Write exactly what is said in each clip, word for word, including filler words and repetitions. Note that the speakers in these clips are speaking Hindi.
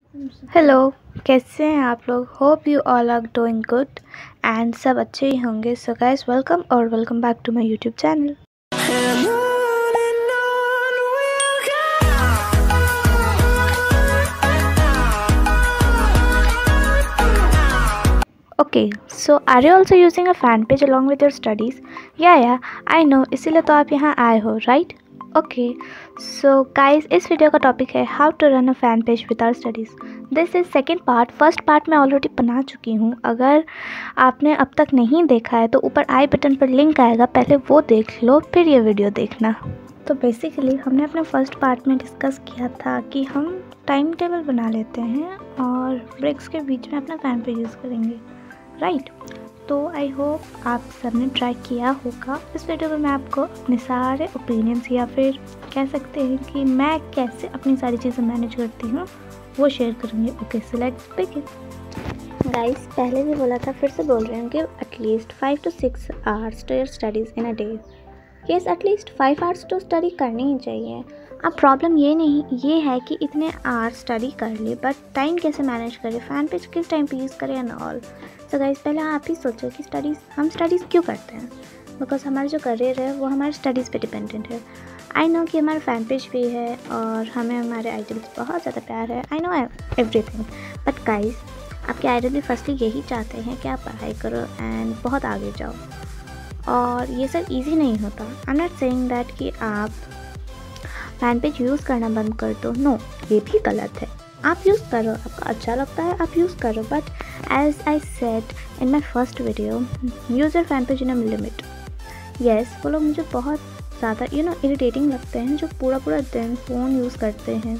हेलो, कैसे हैं आप लोग? Hope you all are doing good and सब अच्छे ही होंगे। सो गाइस, वेलकम और welcome back to my YouTube channel. Okay, so are you also using a fan page along with your studies? या या आई नो, इसीलिए तो आप यहाँ आए हो, राइट? ओके, सो गाइस, इस वीडियो का टॉपिक है how to run a fan page with our studies. This is second part. First part मैं ऑलरेडी बना चुकी हूँ। अगर आपने अब तक नहीं देखा है तो ऊपर आई बटन पर लिंक आएगा, पहले वो देख लो, फिर ये वीडियो देखना। तो बेसिकली हमने अपने फर्स्ट पार्ट में डिस्कस किया था कि हम टाइम टेबल बना लेते हैं और ब्रेक्स के बीच में अपना फैन पेज यूज़ करेंगे, राइट? तो आई होप आप सबने ट्राई किया होगा। इस वीडियो में मैं आपको अपने सारे ओपिनियंस या फिर कह सकते हैं कि मैं कैसे अपनी सारी चीज़ें मैनेज करती हूँ वो शेयर करूँगी। Okay, so let's begin. Guys, पहले भी बोला था, फिर से बोल रही हूँ कि at least five to six hours to your studies in a day. Yes, at least five hours तो स्टडी करनी ही चाहिए। अब प्रॉब्लम ये नहीं ये है कि इतने आवर्स स्टडी कर ले, बट टाइम कैसे मैनेज करें, फैन पेज किस टाइम पे यूज़ करें एंड ऑल। सो गाइस, पहले आप ही सोचो कि स्टडीज़ हम स्टडीज़ क्यों करते हैं। बिकॉज हमारा जो करियर है वो हमारे स्टडीज़ पे डिपेंडेंट है। आई नो कि हमारा फैन पेज भी है और हमें हमारे आइडल्स बहुत ज़्यादा प्यार है। I know everything, but guys, आपके आइडल भी फर्स्टली यही चाहते हैं कि आप पढ़ाई करो एंड बहुत आगे जाओ। और ये सब इजी नहीं होता। I am not saying that कि आप फैन पेज यूज़ करना बंद कर दो, नो, ये भी गलत है। आप यूज़ करो, आपको अच्छा लगता है आप यूज़ करो, but as I said in my first video, use your fan page in a limit. Yes, वो लोग मुझे बहुत ज़्यादा यू नो इरिटेटिंग लगते हैं जो पूरा पूरा दिन फ़ोन यूज़ करते हैं।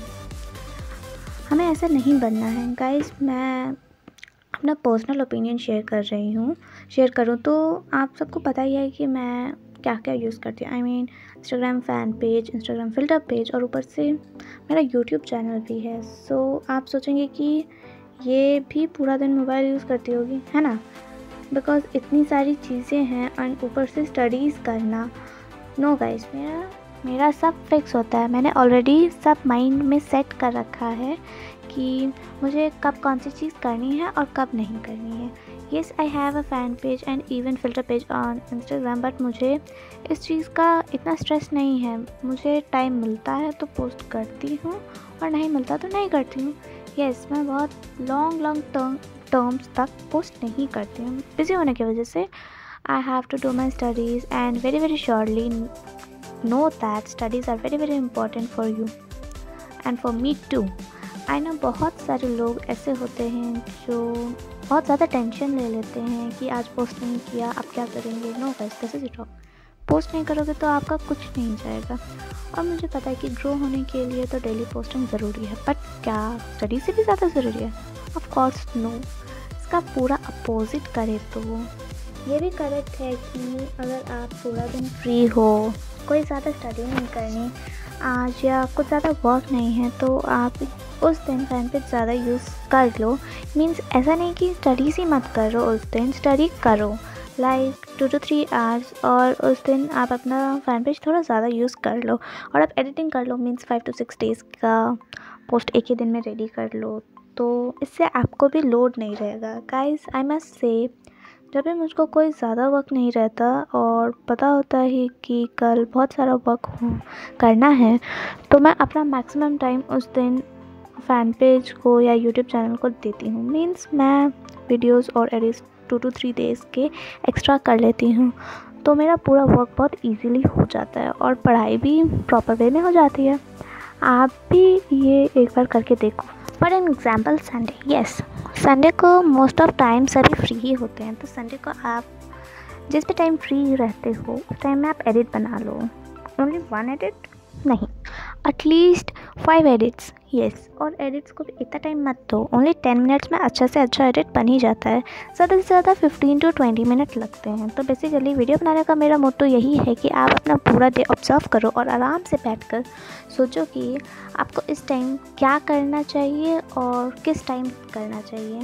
हमें ऐसा नहीं बनना है गाइस। मैं अपना पर्सनल ओपिनियन शेयर कर रही हूँ शेयर करूँ तो आप सबको पता ही है कि मैं क्या क्या यूज़ करती हूँ। I mean Instagram fan page, Instagram filter page और ऊपर से मेरा यूट्यूब चैनल भी है। सो so, आप सोचेंगे कि ये भी पूरा दिन मोबाइल यूज़ करती होगी, है ना? बिकॉज़ इतनी सारी चीज़ें हैं और ऊपर से स्टडीज़ करना। नो गाइस, मेरा मेरा सब फिक्स होता है। मैंने ऑलरेडी सब माइंड में सेट कर रखा है कि मुझे कब कौन सी चीज़ करनी है और कब नहीं करनी है। Yes, I have a fan page and even filter page on Instagram, but मुझे इस चीज़ का इतना स्ट्रेस नहीं है। मुझे टाइम मिलता है तो पोस्ट करती हूँ और नहीं मिलता तो नहीं करती हूँ। येस, मैं बहुत लॉन्ग लॉन्ग टर्म टर्म्स तक पोस्ट नहीं करती हूँ बिज़ी होने की वजह से। I have to do my studies and very very surely know that studies are very very important for you and for me too. I know बहुत सारे लोग ऐसे होते हैं जो बहुत ज़्यादा टेंशन ले लेते हैं कि आज पोस्ट नहीं किया अब क्या करेंगे। No guys, this is talk. Post नहीं करोगे तो आपका कुछ नहीं जाएगा। और मुझे पता है कि ग्रो होने के लिए तो डेली पोस्टिंग ज़रूरी है, बट क्या स्टडी से भी ज़्यादा ज़रूरी है? Of course no. इसका पूरा अपोजिट करें तो ये भी करेक्ट है कि अगर आप पूरा दिन फ्री हो, कोई ज़्यादा स्टडी नहीं करनी आज या कुछ ज़्यादा वर्क नहीं है, तो आप उस दिन फैन पेज ज़्यादा यूज़ कर लो। मीन्स ऐसा नहीं कि स्टडीज़ ही मत करो, उस दिन स्टडी करो like two to three hours, और उस दिन आप अपना फैन पेज थोड़ा ज़्यादा यूज़ कर लो और आप एडिटिंग कर लो। Means five to six days का पोस्ट एक ही दिन में रेडी कर लो, तो इससे आपको भी लोड नहीं रहेगा। गाइस, आई मस्ट से, जब भी मुझको कोई ज़्यादा वर्क नहीं रहता और पता होता है कि कल बहुत सारा वर्क हो करना है, तो मैं अपना मैक्सिमम टाइम उस दिन फ़ैन पेज को या यूट्यूब चैनल को देती हूँ। मीन्स मैं वीडियोस और edits two to three days के एक्स्ट्रा कर लेती हूँ, तो मेरा पूरा वर्क बहुत इजीली हो जाता है और पढ़ाई भी प्रॉपर वे में हो जाती है। आप भी ये एक बार करके देखो। For an example, Sunday. Yes, Sunday को मोस्ट ऑफ टाइम सभी फ्री ही होते हैं, तो संडे को आप जिस भी टाइम फ्री रहते हो उस टाइम में आप एडिट बना लो। ओनली वन एडिट नहीं, एटलीस्ट फाइव एडिट्स। यस, और एडिट्स को भी इतना टाइम मत दो, ओनली टेन मिनट्स में अच्छा से अच्छा एडिट बन ही जाता है। ज़्यादा से ज़्यादा फिफ्टीन टू ट्वेंटी मिनट लगते हैं। तो बेसिकली वीडियो बनाने का मेरा मोटो यही है कि आप अपना पूरा डे ऑब्जर्व करो और आराम से बैठकर सोचो कि आपको इस टाइम क्या करना चाहिए और किस टाइम करना चाहिए।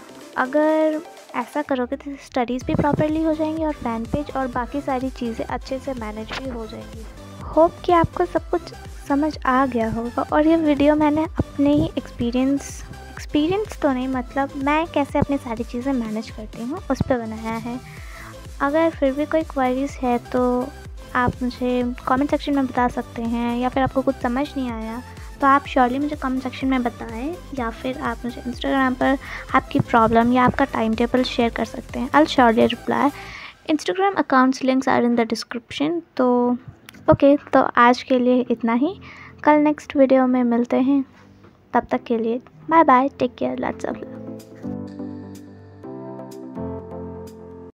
अगर ऐसा करोगे तो स्टडीज़ भी प्रॉपरली हो जाएंगी और फैन पेज और बाकी सारी चीज़ें अच्छे से मैनेज भी हो जाएंगी। होप कि आपको सब कुछ समझ आ गया होगा और ये वीडियो मैंने अपने ही एक्सपीरियंस एक्सपीरियंस तो नहीं, मतलब मैं कैसे अपनी सारी चीज़ें मैनेज करती हूँ उस पर बनाया है। अगर फिर भी कोई क्वेरीज़ है तो आप मुझे कमेंट सेक्शन में बता सकते हैं, या फिर आपको कुछ समझ नहीं आया तो आप श्योरली मुझे कमेंट सेक्शन में बताएं, या फिर आप मुझे इंस्टाग्राम पर आपकी प्रॉब्लम या आपका टाइम टेबल शेयर कर सकते हैं। I will surely reply. Instagram accounts links are in the description. तो ओके, तो आज के लिए इतना ही। कल नेक्स्ट वीडियो में मिलते हैं, तब तक के लिए bye bye, take care, lots of love.